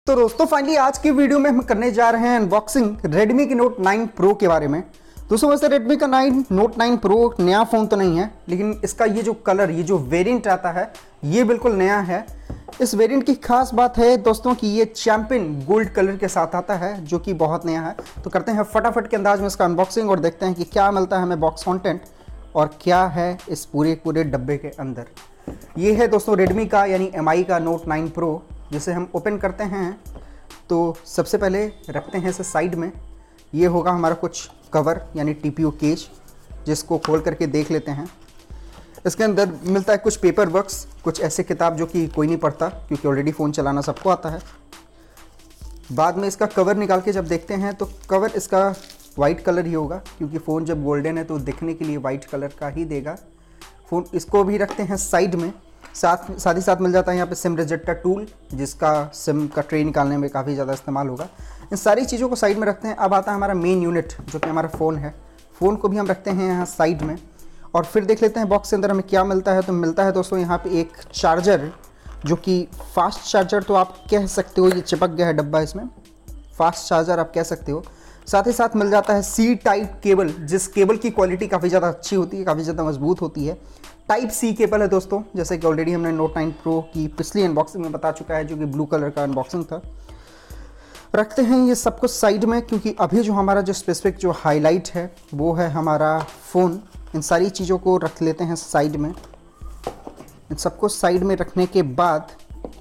तो दोस्तों फाइनली आज की वीडियो में हम करने जा रहे हैं अनबॉक्सिंग Redmi के Note 9 Pro के बारे में। दोस्तों वैसे Redmi का Note 9 Pro नया फ़ोन तो नहीं है, लेकिन इसका ये जो कलर, ये जो वेरिएंट आता है ये बिल्कुल नया है। इस वेरिएंट की खास बात है दोस्तों कि ये चैंपियन गोल्ड कलर के साथ आता है, जो कि बहुत नया है। तो करते हैं फटाफट के अंदाज में इसका अनबॉक्सिंग और देखते हैं कि क्या मिलता है हमें बॉक्स कंटेंट और क्या है इस पूरे डब्बे के अंदर। ये है दोस्तों Redmi का यानी MI का Note 9 Pro, जिसे हम ओपन करते हैं तो सबसे पहले रखते हैं इसे साइड में। ये होगा हमारा कुछ कवर यानी TPU केज, जिसको खोल करके देख लेते हैं। इसके अंदर मिलता है कुछ पेपर वर्क्स, कुछ ऐसे किताब जो कि कोई नहीं पढ़ता क्योंकि ऑलरेडी फ़ोन चलाना सबको आता है। बाद में इसका कवर निकाल के जब देखते हैं तो कवर इसका वाइट कलर ही होगा, क्योंकि फ़ोन जब गोल्डन है तो दिखने के लिए वाइट कलर का ही देगा फ़ोन। इसको भी रखते हैं साइड में। साथ ही साथ मिल जाता है यहाँ पे सिम रिजेक्टर टूल, जिसका सिम का ट्रे निकालने में काफ़ी ज़्यादा इस्तेमाल होगा। इन सारी चीज़ों को साइड में रखते हैं। अब आता है हमारा मेन यूनिट, जो कि हमारा फ़ोन है। फ़ोन को भी हम रखते हैं यहाँ साइड में और फिर देख लेते हैं बॉक्स के अंदर हमें क्या मिलता है। तो मिलता है दोस्तों यहाँ पे एक चार्जर, जो कि फास्ट चार्जर तो आप कह सकते हो, ये चिपक गया है डब्बा इसमें, फास्ट चार्जर आप कह सकते हो। साथ ही साथ मिल जाता है C टाइप केबल, जिस केबल की क्वालिटी काफ़ी ज़्यादा अच्छी होती है, काफ़ी ज़्यादा मजबूत होती है। टाइप C केबल है दोस्तों, जैसे कि ऑलरेडी हमने Note 9 Pro की पिछली अनबॉक्सिंग में बता चुका है, जो कि ब्लू कलर का अनबॉक्सिंग था। रखते हैं ये सब कुछ साइड में, क्योंकि अभी जो हमारा जो स्पेसिफिक जो हाईलाइट है वो है हमारा फ़ोन। इन सारी चीज़ों को रख लेते हैं साइड में। इन सबको साइड में रखने के बाद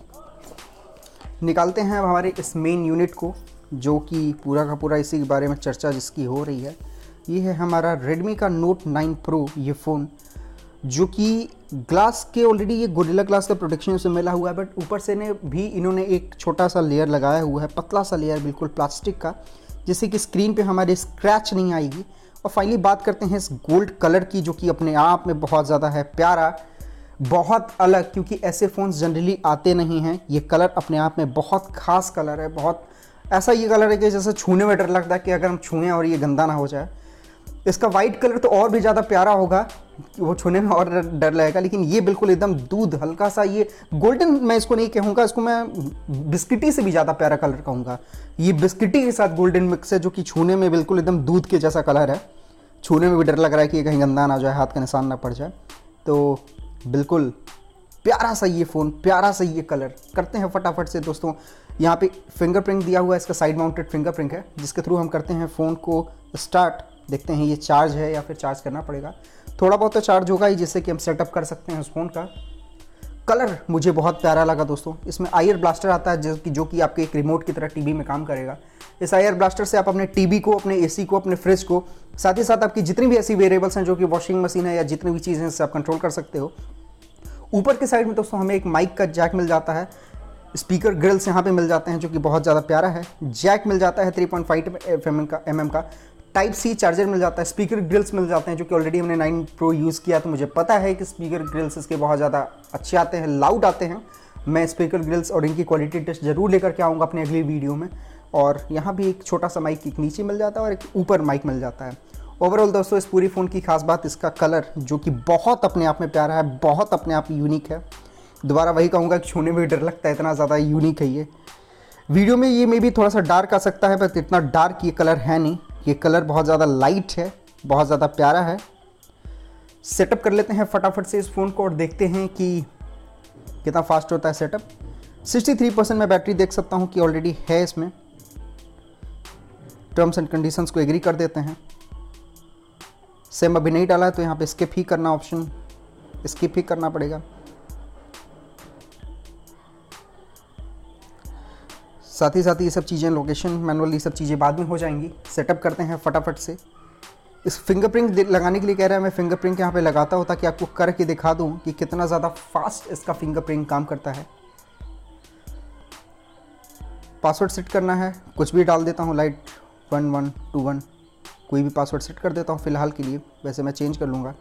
निकालते हैं हमारे इस मेन यूनिट को, जो कि पूरा का पूरा इसी के बारे में चर्चा जिसकी हो रही है। ये है हमारा Redmi का Note 9 Pro, ये फ़ोन जो कि ग्लास के ऑलरेडी ये गोरिल्ला ग्लास का प्रोटेक्शन से मिला हुआ है, बट ऊपर से ने भी इन्होंने एक छोटा सा लेयर लगाया हुआ है, पतला सा लेयर बिल्कुल प्लास्टिक का, जिससे कि स्क्रीन पे हमारे स्क्रैच नहीं आएगी। और फाइनली बात करते हैं इस गोल्ड कलर की, जो कि अपने आप में बहुत ज़्यादा है प्यारा, बहुत अलग, क्योंकि ऐसे फ़ोन्स जनरली आते नहीं हैं। ये कलर अपने आप में बहुत ख़ास कलर है, बहुत ऐसा ये कलर है कि जैसे छूने में डर लगता है कि अगर हम छुएं और ये गंदा ना हो जाए। इसका वाइट कलर तो और भी ज़्यादा प्यारा होगा, वो छूने में और डर लगेगा, लेकिन ये बिल्कुल एकदम दूध हल्का सा, ये गोल्डन मैं इसको नहीं कहूँगा, इसको मैं बिस्किटी से भी ज़्यादा प्यारा कलर कहूँगा। ये बिस्किटी के साथ गोल्डन मिक्स है, जो कि छूने में बिल्कुल एकदम दूध के जैसा कलर है। छूने में भी डर लग रहा है कि कहीं गंदा ना हो जाए, हाथ का निशान ना पड़ जाए। तो बिल्कुल प्यारा सा ये फ़ोन, प्यारा सा ये कलर। करते हैं फटाफट से दोस्तों, यहाँ पे फिंगरप्रिंट दिया हुआ है, इसका साइड माउंटेड फिंगरप्रिंट है, जिसके थ्रू हम करते हैं फ़ोन को स्टार्ट। देखते हैं ये चार्ज है या फिर चार्ज करना पड़ेगा। थोड़ा बहुत तो चार्ज होगा ही, जिससे कि हम सेटअप कर सकते हैं उस फ़ोन का। कलर मुझे बहुत प्यारा लगा दोस्तों। इसमें आईआर ब्लास्टर आता है, जो कि आपके एक रिमोट की तरह टीवी में काम करेगा। इस आईआर ब्लास्टर से आप अपने टीवी को, अपने एसी को, अपने फ्रिज को, साथ ही साथ आपकी जितनी भी ऐसी वेरिएबल्स हैं, जो कि वॉशिंग मशीन है या जितनी भी चीज़ें हैं, इससे आप कंट्रोल कर सकते हो। ऊपर के साइड में दोस्तों हमें एक माइक का जैक मिल जाता है। स्पीकर ग्रिल्स यहाँ पे मिल जाते हैं, जो कि बहुत ज़्यादा प्यारा है। जैक मिल जाता है 3.5 mm का। टाइप C चार्जर मिल जाता है। स्पीकर ग्रिल्स मिल जाते हैं, जो कि ऑलरेडी हमने 9 Pro यूज़ किया, तो मुझे पता है कि स्पीकर ग्रिल्स इसके बहुत ज़्यादा अच्छे आते हैं, लाउड आते हैं। मैं स्पीकर ग्रिल्स और इनकी क्वालिटी टेस्ट ज़रूर लेकर के आऊँगा अपनी अगली वीडियो में। और यहाँ भी एक छोटा सा माइक एक नीचे मिल जाता है और एक ऊपर माइक मिल जाता है। ओवरऑल दोस्तों इस पूरी फ़ोन की खास बात इसका कलर, जो कि बहुत अपने आप में प्यारा है, बहुत अपने आप यूनिक है। दोबारा वही कहूँगा कि छूने में भी डर लगता है, इतना ज़्यादा यूनिक है ये। वीडियो में ये मे भी थोड़ा सा डार्क आ सकता है, बट इतना डार्क ये कलर है नहीं। ये कलर बहुत ज़्यादा लाइट है, बहुत ज़्यादा प्यारा है। सेटअप कर लेते हैं फटाफट से इस फ़ोन को और देखते हैं कि कितना फास्ट होता है सेटअप। 63% मैं बैटरी देख सकता हूँ कि ऑलरेडी है इसमें। टर्म्स एंड कंडीशंस को एग्री कर देते हैं। सिम अभी नहीं डाला है, तो यहाँ पे स्किप ही करना, ऑप्शन स्किप ही करना पड़ेगा। साथ ही साथ ये सब चीज़ें, लोकेशन मैनुअल, ये सब चीज़ें बाद में हो जाएंगी। सेटअप करते हैं फटाफट से। इस फिंगरप्रिंट लगाने के लिए कह रहा है, मैं फिंगरप्रिंट यहाँ पे लगाता हूँ ताकि आपको करके दिखा दूँ कि कितना ज़्यादा फास्ट इसका फिंगरप्रिंट काम करता है। पासवर्ड सेट करना है, कुछ भी डाल देता हूँ, लाइट 1121, कोई भी पासवर्ड सेट कर देता हूँ फ़िलहाल के लिए, वैसे मैं चेंज कर लूँगा।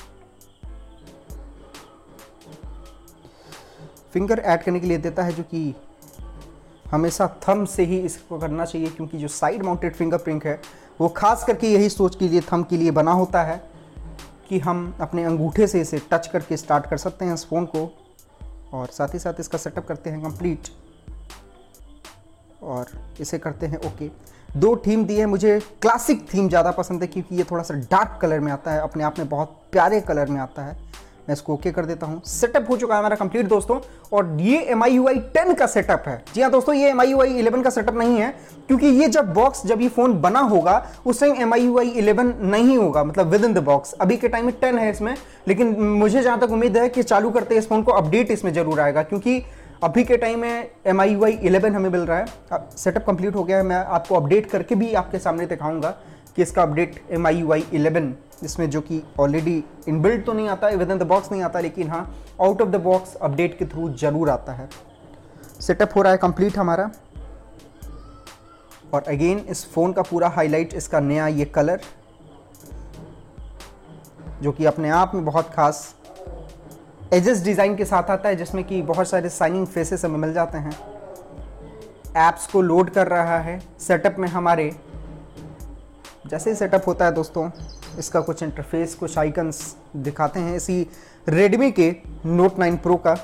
फिंगर ऐड करने के लिए देता है, जो कि हमेशा थंब से ही इसको करना चाहिए, क्योंकि जो साइड माउंटेड फिंगरप्रिंट है वो खास करके यही सोच के लिए, थंब के लिए बना होता है कि हम अपने अंगूठे से इसे टच करके स्टार्ट कर सकते हैं इस फ़ोन को। और साथ ही साथ इसका सेटअप करते हैं कंप्लीट। और इसे करते हैं ओके। 2 थीम दी है, मुझे क्लासिक थीम ज़्यादा पसंद है क्योंकि ये थोड़ा सा डार्क कलर में आता है, अपने आप में बहुत प्यारे कलर में आता है। मैं इसको ओके कर देता हूँ। सेटअप हो चुका है हमारा कंप्लीट दोस्तों, और ये MIUI 10 का सेटअप है। जी हाँ दोस्तों, ये MIUI 11 का सेटअप नहीं है, क्योंकि ये जब ये फ़ोन बना होगा उस टाइम MIUI 11 नहीं होगा, मतलब विद इन द बॉक्स। अभी के टाइम में 10 है इसमें, लेकिन मुझे जहाँ तक उम्मीद है कि चालू करते इस फ़ोन को अपडेट इसमें ज़रूर आएगा, क्योंकि अभी के टाइम में MIUI 11 हमें मिल रहा है। सेटअप कंप्लीट हो गया है, मैं आपको अपडेट करके भी आपके सामने दिखाऊंगा कि इसका अपडेट MIUI 11 इसमें, जो कि ऑलरेडी इनबिल्ट तो नहीं आता है, विद इन द बॉक्स नहीं आता, लेकिन हाँ out of the box update के थ्रू जरूर आता है। सेटअप हो रहा है कंप्लीट हमारा, और अगेन इस फ़ोन का पूरा हाईलाइट इसका नया ये कलर, जो कि अपने आप में बहुत खास एजेस डिज़ाइन के साथ आता है, जिसमें कि बहुत सारे साइनिंग फेसेस हमें मिल जाते हैं। ऐप्स को लोड कर रहा है सेटअप में हमारे। जैसे ही सेटअप होता है दोस्तों, इसका कुछ इंटरफेस, कुछ आइकन्स दिखाते हैं इसी रेडमी के Note 9 Pro का,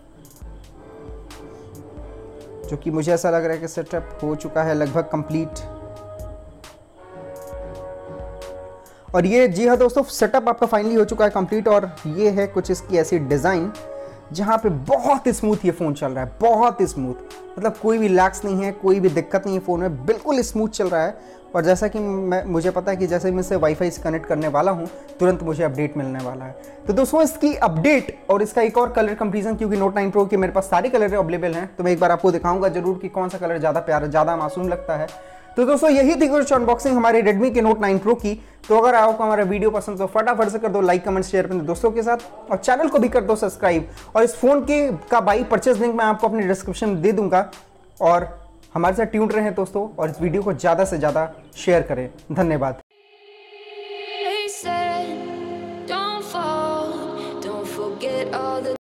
जो कि मुझे ऐसा लग रहा है कि सेटअप हो चुका है लगभग कंप्लीट। और ये जी हाँ दोस्तों, सेटअप आपका फाइनली हो चुका है कंप्लीट, और ये है कुछ इसकी ऐसी डिज़ाइन जहाँ पे बहुत स्मूथ ये फ़ोन चल रहा है, बहुत स्मूथ, मतलब कोई भी लैग्स नहीं है, कोई भी दिक्कत नहीं है फ़ोन में, बिल्कुल स्मूथ चल रहा है। और जैसा कि मुझे पता है कि जैसे मैं इसे वाईफाई से कनेक्ट करने वाला हूँ, तुरंत मुझे अपडेट मिलने वाला है। तो दोस्तों इसकी अपडेट और इसका एक और कलर कंपेरिजन, क्योंकि Note 9 Pro के मेरे पास सारे कलर अवेलेबल हैं, तो मैं एक बार आपको दिखाऊंगा जरूर कि कौन सा कलर ज़्यादा प्यारा, ज़्यादा मासूम लगता है। तो दोस्तों यही थी कुछ अनबॉक्सिंग हमारे Redmi के Note 9 Pro की। तो अगर आपको हमारा वीडियो पसंद तो फटाफट से कर दो लाइक, कमेंट, शेयर अपने दोस्तों के साथ, और चैनल को भी कर दो सब्सक्राइब। और इस फोन का बाई परचेज लिंक मैं आपको अपनी डिस्क्रिप्शन में दे दूंगा। और हमारे साथ ट्यून्ड रहें दोस्तों, और इस वीडियो को ज़्यादा से ज़्यादा शेयर करें। धन्यवाद।